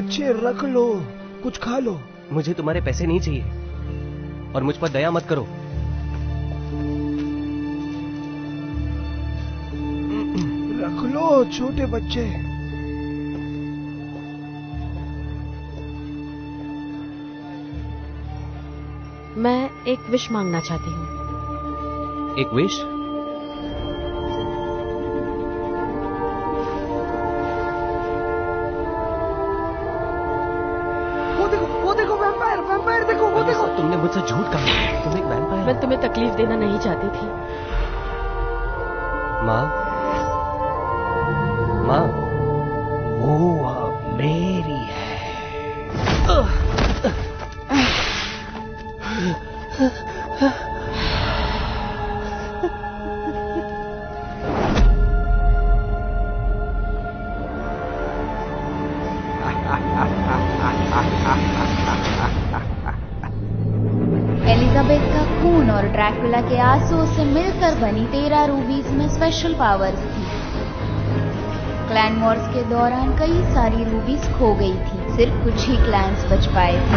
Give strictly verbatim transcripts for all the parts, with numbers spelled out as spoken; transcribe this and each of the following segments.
बच्चे, रख लो, कुछ खा लो। मुझे तुम्हारे पैसे नहीं चाहिए और मुझ पर दया मत करो। रख लो छोटे बच्चे। मैं एक विश मांगना चाहती हूँ। एक विश? वो देखो, वो देखो, वैम्पायर, वैम्पायर देखो, वो देखो। तुमने मुझसे झूठ कहा, तुम एक वैम्पायर। मैं तुम्हें तकलीफ देना नहीं चाहती थी। माँ, माँ, वो अब मेरी है। एलिजाबेथ का खून और ड्रैकुला के आंसुओं से मिलकर बनी तेरह रूबीज में स्पेशल पावर्स थी। क्लैन वॉर्स के दौरान कई सारी रूबीज खो गई थी, सिर्फ कुछ ही क्लैंस बच पाए थे।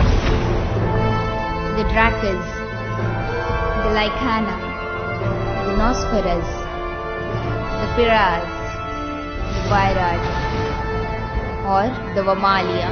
The Drakers, the Lycana, the Nosferas, the Piraj, the Wirad और द वमालिया।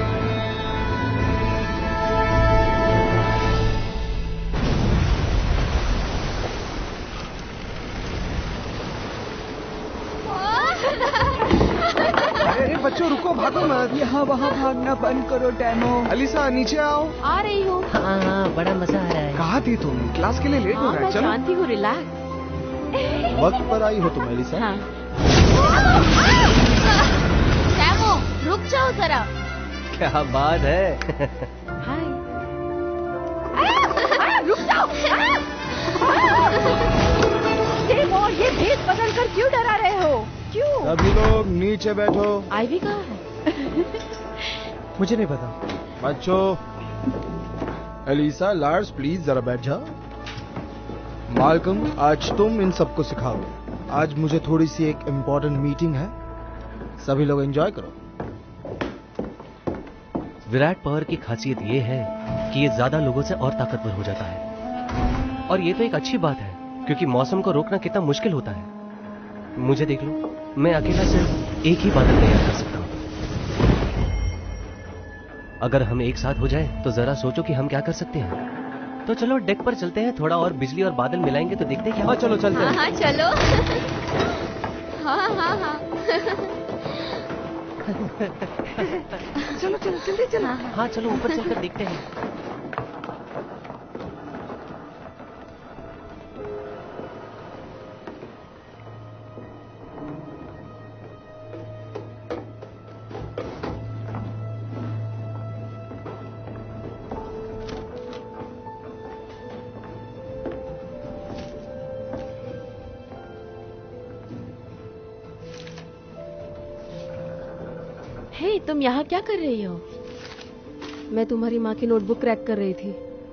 अरे बच्चों रुको, भागो मत। यहाँ वहाँ भागना बंद करो टैमो। अलीसा नीचे आओ। आ रही हूँ। हाँ हाँ, बड़ा मजा आ रहा है। कहाँ थी तुम? क्लास के लिए लेट हो हाँ, रहा मैं है। चलो। जानती हूँ, रिलैक्स। वक्त पर आई हो तुम एलिसा। हाँ। टैमो, रुक जाओ जरा। क्या बात है। हाय। रुक जाओ। और ये भेद बदल कर क्यों डरा रहे हो? क्यों? सभी लोग नीचे बैठो। आईवी कहाँ है? मुझे नहीं पता। बच्चों, एलिसा, लार्स, प्लीज जरा बैठ जाओ। मालकम, आज तुम इन सबको सिखाओ। आज मुझे थोड़ी सी एक इम्पोर्टेंट मीटिंग है, सभी लोग एंजॉय करो। विराट पावर की खासियत ये है कि ये ज्यादा लोगों से और ताकतवर हो जाता है, और ये तो एक अच्छी बात है क्योंकि मौसम को रोकना कितना मुश्किल होता है। मुझे देख लो, मैं अकेला सिर्फ एक ही बादल तैयार कर सकता हूँ। अगर हम एक साथ हो जाए तो जरा सोचो कि हम क्या कर सकते हैं। तो चलो डेक पर चलते हैं, थोड़ा और बिजली और बादल मिलाएंगे तो देखते हैं क्या। हाँ चलो चलते हैं। हाँ चलो। हाँ हाँ हाँ। चलो चलो जल्दी चलो। हाँ चलो ऊपर चलकर देखते हैं। हे, तुम यहाँ क्या कर रही हो? मैं तुम्हारी माँ की नोटबुक क्रैक कर रही थी।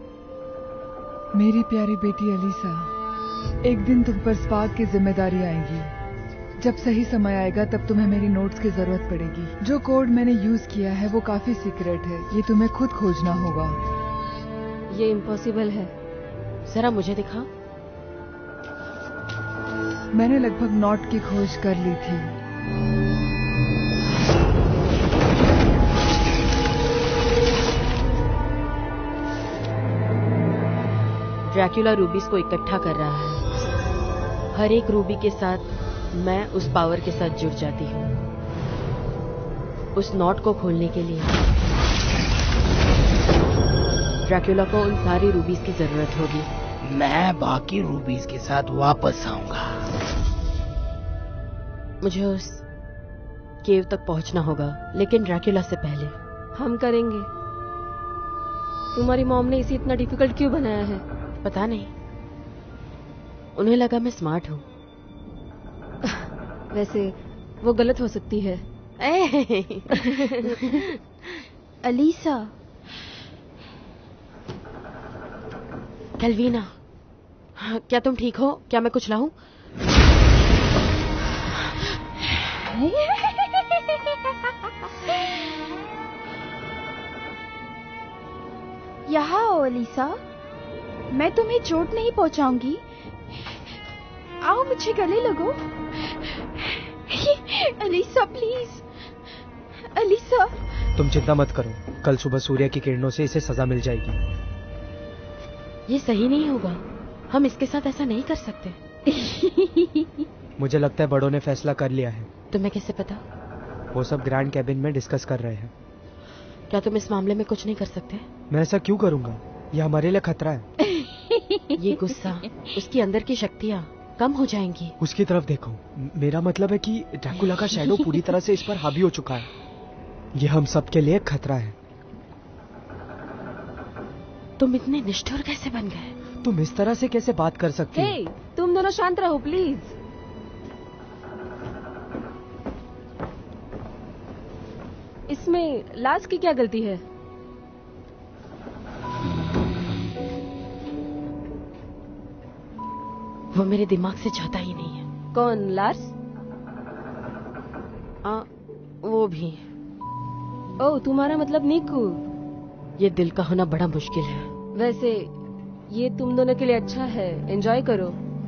मेरी प्यारी बेटी एलिसा, एक दिन तुम पर स्पार्क की जिम्मेदारी आएगी। जब सही समय आएगा तब तुम्हें मेरी नोट्स की जरूरत पड़ेगी। जो कोड मैंने यूज किया है वो काफी सीक्रेट है, ये तुम्हें खुद खोजना होगा। ये इम्पॉसिबल है, जरा मुझे दिखा। मैंने लगभग नॉट की खोज कर ली थी। ड्रैकुला रूबीज को इकट्ठा कर रहा है। हर एक रूबी के साथ मैं उस पावर के साथ जुड़ जाती हूँ। उस नॉट को खोलने के लिए ड्रैकुला को उन सारी रूबीज की जरूरत होगी। मैं बाकी रूबीज के साथ वापस आऊंगा। मुझे उस केव तक पहुंचना होगा, लेकिन ड्रैकुला से पहले। हम करेंगे। तुम्हारी मॉम ने इसे इतना डिफिकल्ट क्यों बनाया है? पता नहीं, उन्हें लगा मैं स्मार्ट हूँ। वैसे वो गलत हो सकती है। अलीसा, कैल्वीना, क्या तुम ठीक हो? क्या मैं कुछ लाऊं? यहाँ आओ एलिसा, मैं तुम्हें चोट नहीं पहुंचाऊंगी। आओ मुझे गले लगो। Elisa please, Elisa. तुम चिंता मत करो, कल सुबह सूर्य की किरणों से इसे सजा मिल जाएगी। ये सही नहीं होगा, हम इसके साथ ऐसा नहीं कर सकते। मुझे लगता है बड़ों ने फैसला कर लिया है। तुम्हें कैसे पता? वो सब ग्रैंड कैबिन में डिस्कस कर रहे हैं। क्या तुम इस मामले में कुछ नहीं कर सकते? मैं ऐसा क्यों करूंगा, ये हमारे लिए खतरा है। ये गुस्सा, उसकी अंदर की शक्तियाँ कम हो जाएंगी। उसकी तरफ देखो, मेरा मतलब है कि ड्रैकुला का शैडो पूरी तरह से इस पर हावी हो चुका है। ये हम सबके लिए खतरा है। तुम इतने निष्ठुर कैसे बन गए? तुम इस तरह से कैसे बात कर सकती हो? hey, तुम दोनों शांत रहो प्लीज। इसमें लार्स की क्या गलती है? वो मेरे दिमाग से जाता ही नहीं है। कौन, लार्स? आ, वो भी। ओह, तुम्हारा मतलब नीकू। ये दिल का होना बड़ा मुश्किल है। वैसे ये तुम दोनों के लिए अच्छा है, एंजॉय करो।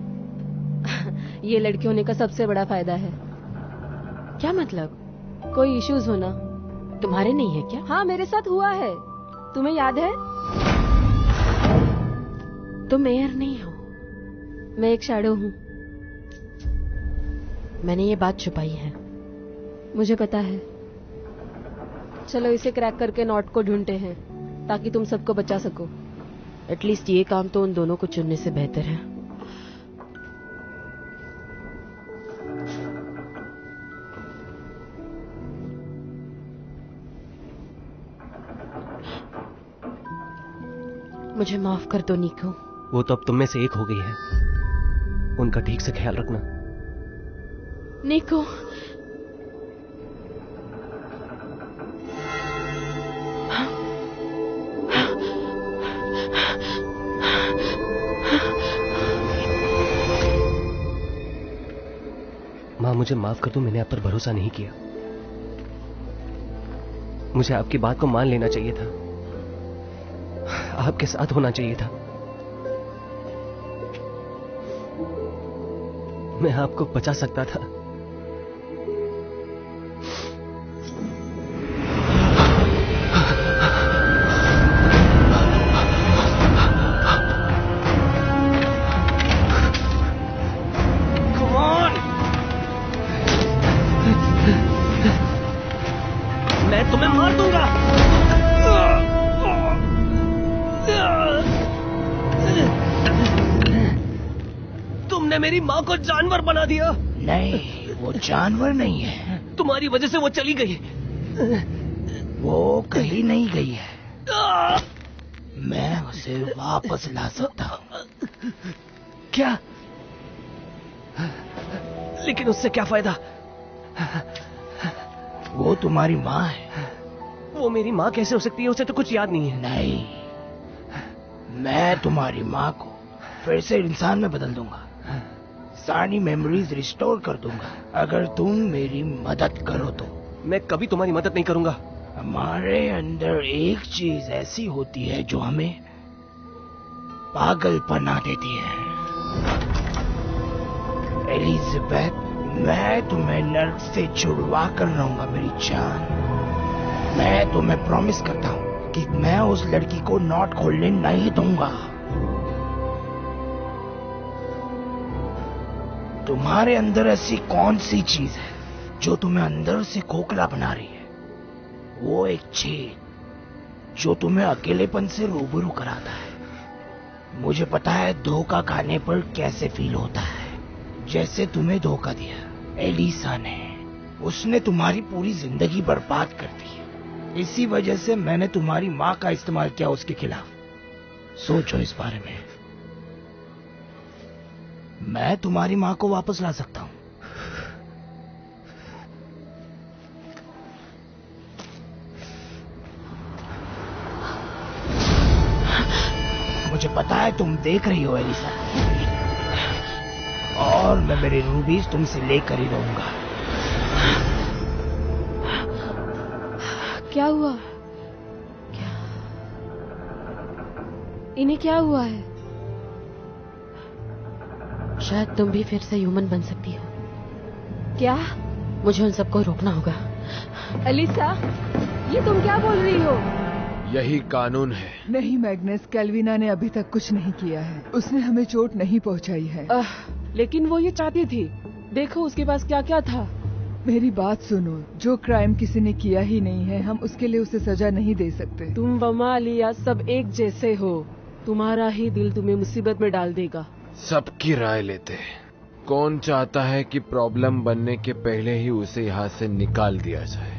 ये लड़की होने का सबसे बड़ा फायदा है। क्या मतलब? कोई इश्यूज होना तुम्हारे नहीं है क्या? हाँ, मेरे साथ हुआ है। तुम्हें याद है? तुम एयर नहीं हो, मैं एक शैडो हूँ। मैंने ये बात छुपाई है। मुझे पता है। चलो इसे क्रैक करके नॉट को ढूंढते हैं ताकि तुम सबको बचा सको। एटलीस्ट ये काम तो उन दोनों को चुनने से बेहतर है। मुझे माफ कर दो नीको। वो तो अब तुम में से एक हो गई है, उनका ठीक से ख्याल रखना। नीको, माँ मुझे माफ कर दो, मैंने आप पर भरोसा नहीं किया। मुझे आपकी बात को मान लेना चाहिए था, आपके साथ होना चाहिए था। मैं आपको बचा सकता था। मैं तुम्हें मार दूंगा। तुमने मेरी माँ को जानवर बना दिया। नहीं, वो जानवर नहीं है। तुम्हारी वजह से वो चली गई। वो कहीं नहीं गई है। मैं उसे वापस ला सकता हूँ। क्या? लेकिन उससे क्या फायदा? वो तुम्हारी माँ है। वो मेरी माँ कैसे हो सकती है? उसे तो कुछ याद नहीं है। नहीं, मैं तुम्हारी माँ को फिर से इंसान में बदल दूंगा, सारी मेमोरीज रिस्टोर कर दूंगा, अगर तुम मेरी मदद करो तो। मैं कभी तुम्हारी मदद नहीं करूंगा। हमारे अंदर एक चीज ऐसी होती है जो हमें पागल बना देती है। एलिजाबेथ, मैं तुम्हें नर्क से छुड़वा कर रहूंगा मेरी जान। मैं तुम्हें प्रॉमिस करता हूँ कि मैं उस लड़की को नॉट खोलने नहीं दूंगा। तुम्हारे अंदर ऐसी कौन सी चीज है जो तुम्हें अंदर से खोखला बना रही है? वो एक छेद जो तुम्हें अकेलेपन से रूबरू कराता है। मुझे पता है धोखा खाने पर कैसे फील होता है, जैसे तुम्हें धोखा दिया एलिसा ने। उसने तुम्हारी पूरी जिंदगी बर्बाद कर दी। इसी वजह से मैंने तुम्हारी माँ का इस्तेमाल किया उसके खिलाफ। सोचो इस बारे में। मैं तुम्हारी माँ को वापस ला सकता हूँ। मुझे पता है तुम देख रही हो एलिसा, और मैं मेरे रूबीज तुमसे लेकर ही रहूंगा। क्या हुआ? क्या? इन्हें क्या हुआ है? शायद तुम भी फिर से ह्यूमन बन सकती हो। क्या? मुझे उन सबको रोकना होगा। एलिसा, ये तुम क्या बोल रही हो? यही कानून है। नहीं मैग्नस, कैल्विना ने अभी तक कुछ नहीं किया है। उसने हमें चोट नहीं पहुंचाई है। आह, लेकिन वो ये चाहती थी। देखो उसके पास क्या क्या था। मेरी बात सुनो, जो क्राइम किसी ने किया ही नहीं है, हम उसके लिए उसे सजा नहीं दे सकते। तुम वमा लिया सब एक जैसे हो। तुम्हारा ही दिल तुम्हें मुसीबत में डाल देगा। सबकी राय लेते हैं। कौन चाहता है कि प्रॉब्लम बनने के पहले ही उसे यहाँ से निकाल दिया जाए?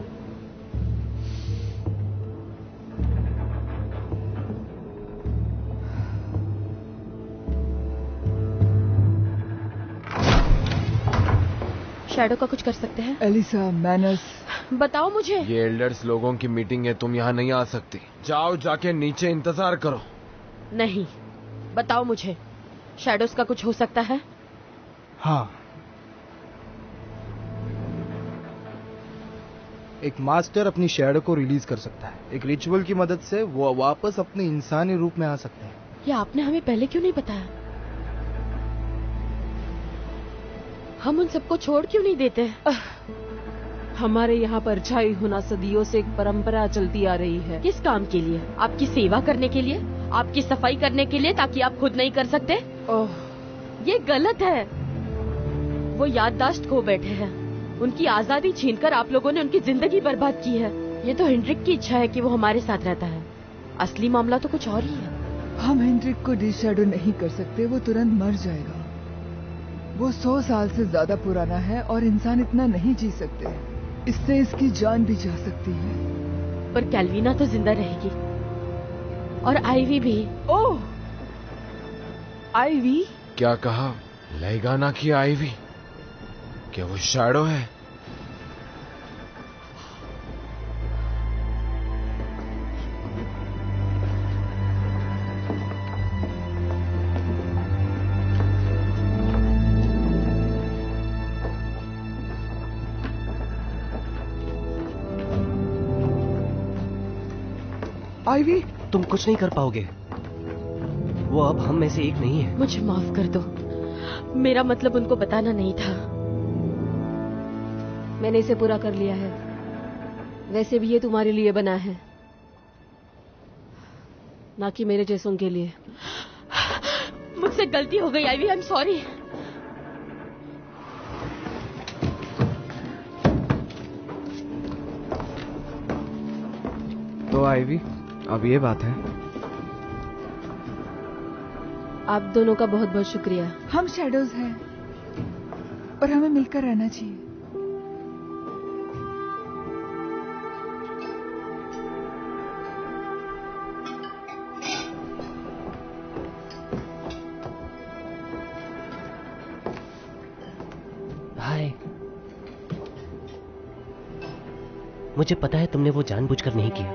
शैडो का कुछ कर सकते हैं? एलिसा, मैनस, बताओ मुझे। ये एल्डर्स लोगों की मीटिंग है, तुम यहाँ नहीं आ सकती। जाओ, जाके नीचे इंतजार करो। नहीं, बताओ मुझे, शैडोज का कुछ हो सकता है? हाँ, एक मास्टर अपनी शैडो को रिलीज कर सकता है। एक रिचुअल की मदद से वो वापस अपने इंसानी रूप में आ सकते हैं। ये आपने हमें पहले क्यों नहीं बताया? हम उन सबको छोड़ क्यों नहीं देते? आह, हमारे यहाँ परछाई होना सदियों से एक परंपरा चलती आ रही है। किस काम के लिए? आपकी सेवा करने के लिए? आपकी सफाई करने के लिए, ताकि आप खुद नहीं कर सकते? ओह, ये गलत है। वो याददाश्त खो बैठे हैं। उनकी आजादी छीनकर आप लोगों ने उनकी जिंदगी बर्बाद की है। ये तो हेनरिक की इच्छा है कि वो हमारे साथ रहता है। असली मामला तो कुछ और ही है। हम हेनरिक को डिशैडो नहीं कर सकते। वो तुरंत मर जाएगा। वो सौ साल से ज्यादा पुराना है और इंसान इतना नहीं जी सकते। इससे इसकी जान भी जा सकती है। पर कैल्विना तो जिंदा रहेगी, और आईवी भी। Oh, Ivy? क्या कहा? लेगाना की आईवी? क्या वो शैडो है? आईवी, तुम कुछ नहीं कर पाओगे। वो अब हम में से एक नहीं है। मुझे माफ कर दो, मेरा मतलब उनको बताना नहीं था। मैंने इसे पूरा कर लिया है। वैसे भी ये तुम्हारे लिए बना है, ना कि मेरे जैसों के लिए। मुझसे गलती हो गई आईवी, आई एम सॉरी। तो आईवी, अब ये बात है। आप दोनों का बहुत बहुत शुक्रिया। हम शैडोज हैं और हमें मिलकर रहना चाहिए। हाय। मुझे पता है तुमने वो जानबूझकर नहीं किया।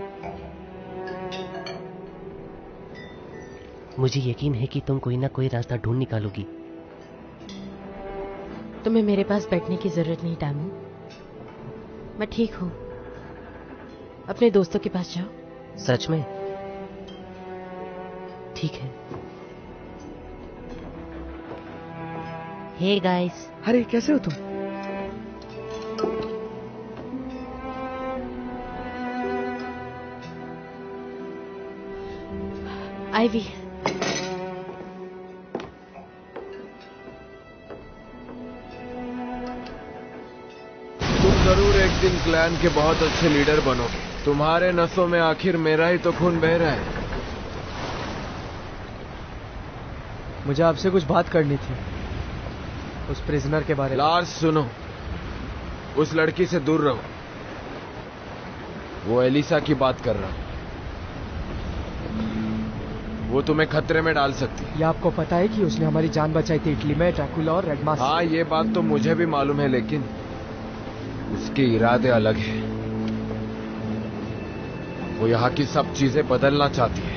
मुझे यकीन है कि तुम कोई ना कोई रास्ता ढूंढ निकालोगी। तुम्हें मेरे पास बैठने की जरूरत नहीं टामू, मैं ठीक हूँ। अपने दोस्तों के पास जाओ। सच में? ठीक है। Hey guys. अरे कैसे हो तुम? आईवी, जरूर एक दिन क्लैन के बहुत अच्छे लीडर बनोगे। तुम्हारे नसों में आखिर मेरा ही तो खून बह रहा है। मुझे आपसे कुछ बात करनी थी, उस प्रिजनर के बारे में। लार्स सुनो, उस लड़की से दूर रहो। वो एलिसा की बात कर रहा हूं। वो तुम्हें खतरे में डाल सकती है। ये आपको पता है कि उसने हमारी जान बचाई थी इटली में, ड्रैकुला और रेड मास्क। हाँ, ये बात तो मुझे भी मालूम है, लेकिन उसके इरादे अलग हैं। वो यहाँ की सब चीजें बदलना चाहती है।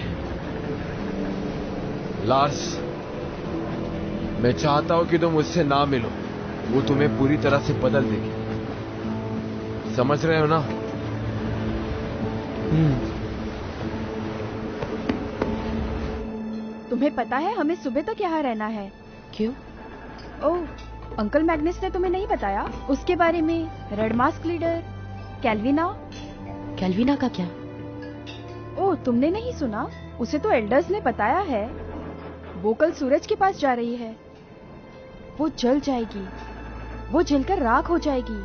लार्स, मैं चाहता हूं कि तुम उससे ना मिलो। वो तुम्हें पूरी तरह से बदल देगी। समझ रहे हो ना? हम्म। तुम्हें पता है हमें सुबह तक यहाँ रहना है। क्यों? ओह, अंकल मैग्नस ने तुम्हें नहीं बताया उसके बारे में? Red mask leader Calvina. Calvina का क्या? ओह, तुमने नहीं सुना? उसे तो एल्डर्स ने बताया है। वो कल सूरज के पास जा रही है। वो जल जाएगी, वो जलकर राख हो जाएगी।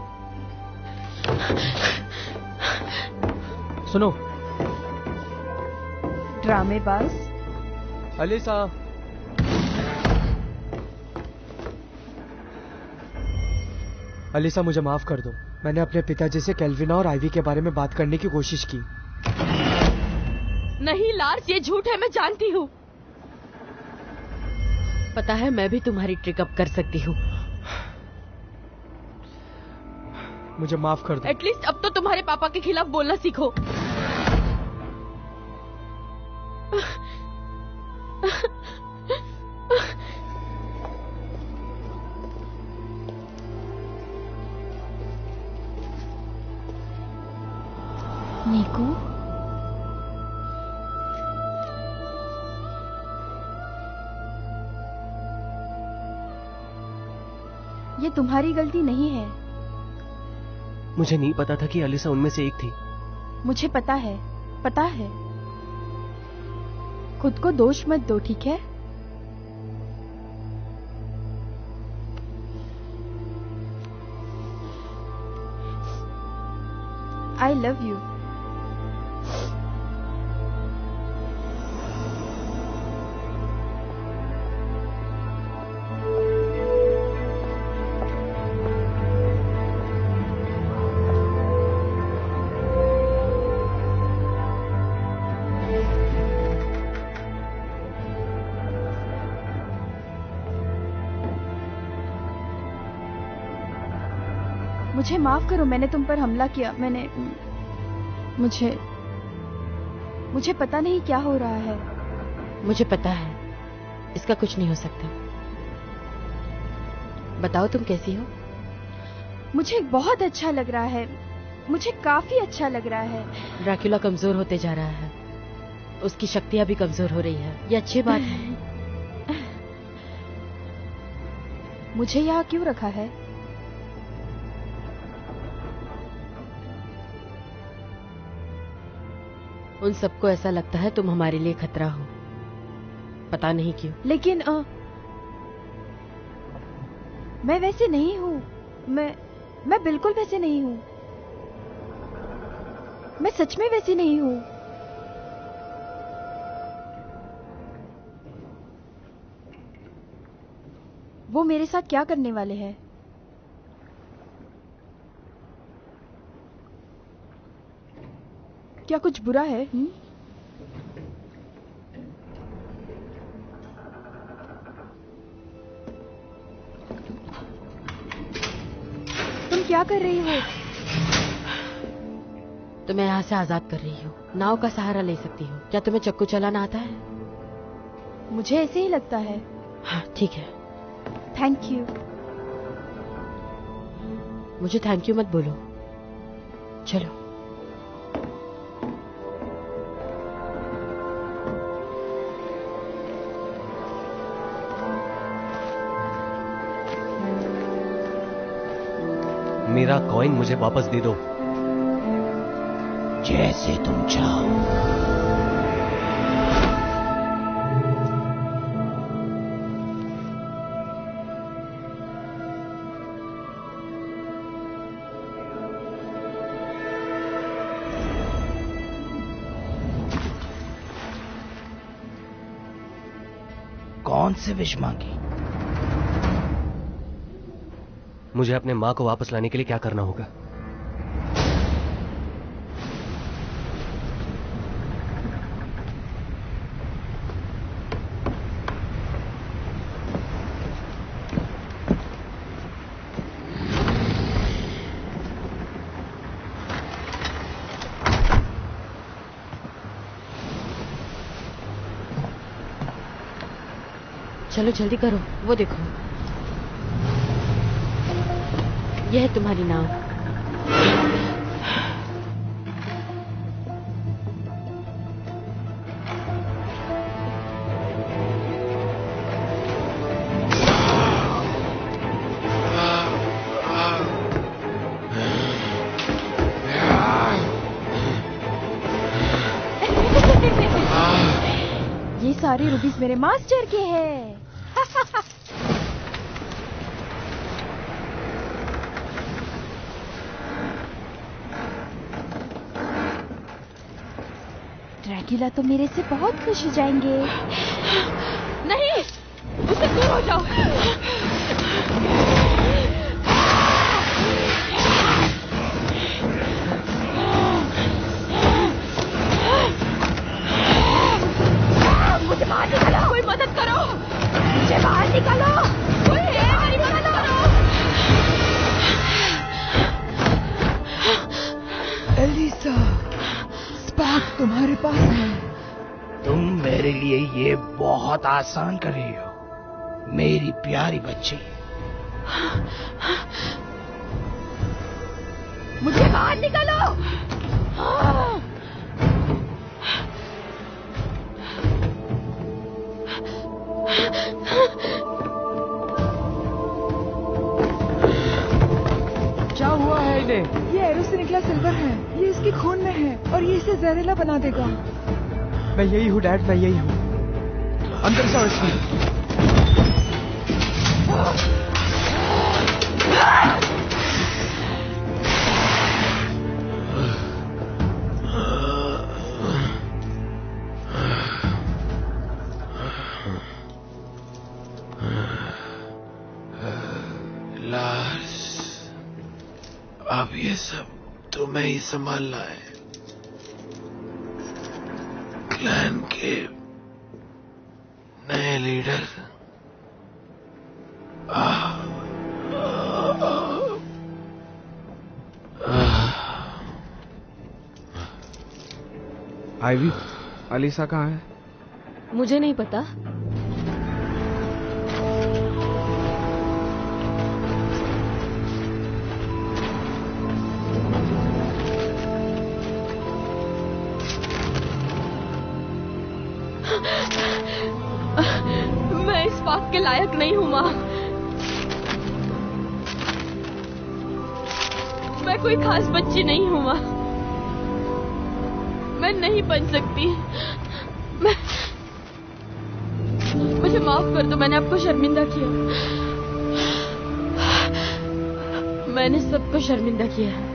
सुनो ड्रामेबाज। अलीसा, अलीसा मुझे माफ कर दो। मैंने अपने पिताजी से कैल्विना और आइवी के बारे में बात करने की कोशिश की। नहीं लार्स, ये झूठ है, मैं जानती हूँ। पता है मैं भी तुम्हारी ट्रिक अप कर सकती हूँ। मुझे माफ कर दो। एटलीस्ट अब तो तुम्हारे पापा के खिलाफ बोलना सीखो। नीकू, ये तुम्हारी गलती नहीं है। मुझे नहीं पता था कि अलीसा उनमें से एक थी। मुझे पता है, पता है। खुद को दोष मत दो, ठीक है? I love you. मुझे माफ करो, मैंने तुम पर हमला किया। मैंने मुझे मुझे पता नहीं क्या हो रहा है। मुझे पता है, इसका कुछ नहीं हो सकता। बताओ तुम कैसी हो? मुझे बहुत अच्छा लग रहा है, मुझे काफी अच्छा लग रहा है। ड्रैकुला कमजोर होते जा रहा है, उसकी शक्तियां भी कमजोर हो रही है। ये अच्छी बात है। मुझे यहाँ क्यों रखा है? उन सबको ऐसा लगता है तुम हमारे लिए खतरा हो, पता नहीं क्यों। लेकिन आ, मैं वैसे नहीं हूँ। मैं मैं बिल्कुल वैसे नहीं हूँ। मैं सच में वैसी नहीं हूँ। वो मेरे साथ क्या करने वाले हैं? क्या कुछ बुरा है? हुँ? तुम क्या कर रही हो? तुम्हें यहाँ से आजाद कर रही हूँ। नाव का सहारा ले सकती हूँ। क्या तुम्हें चक्कू चलाना आता है? मुझे ऐसे ही लगता है। हाँ ठीक है। Thank you. मुझे थैंक यू मत बोलो। चलो। मेरा कॉइन मुझे वापस दे दो। जैसे तुम चाहो। कौन से विश मांगी? मुझे अपने माँ को वापस लाने के लिए क्या करना होगा? चलो जल्दी करो, वो देखो, यह है तुम्हारी नाव। सारे रूबीज मेरे मास्टर के हैं। ड्रैकुला तो मेरे से बहुत खुश हो जाएंगे। नहीं, उससे दूर हो जाओ। मुझे बाहर निकालो, कोई मदद करो, मुझे बाहर निकालो, कोई है, मेरी मदद करो। एलिसा, स्पार्क तुम्हारे पास है। तुम मेरे लिए ये बहुत आसान कर रही हो, मेरी प्यारी बच्ची। मुझे बाहर निकालो। क्या हुआ है इन्हें? ये एरो से निकला सिल्वर है, ये इसके खून में है और ये इसे जहरीला बना देगा। मैं यही हूँ डैड, मैं यही हूँ। अंदर से इसमें। लार्स, अब ये सब तुम्हें ही संभालना है। क्लैन के नए लीडर आ, आ, आ, आईवी, अलीसा कहाँ है? मुझे नहीं पता। मैं इस पाक के लायक नहीं हूँ माँ। मैं कोई खास बच्ची नहीं हूँ माँ। मैं नहीं बन सकती। मैं मुझे माफ कर दो, मैंने आपको शर्मिंदा किया। मैंने सबको शर्मिंदा किया है।